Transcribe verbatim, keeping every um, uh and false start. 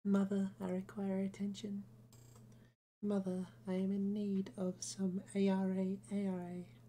Mother, I require attention. Mother, I am in need of some A R A A R A.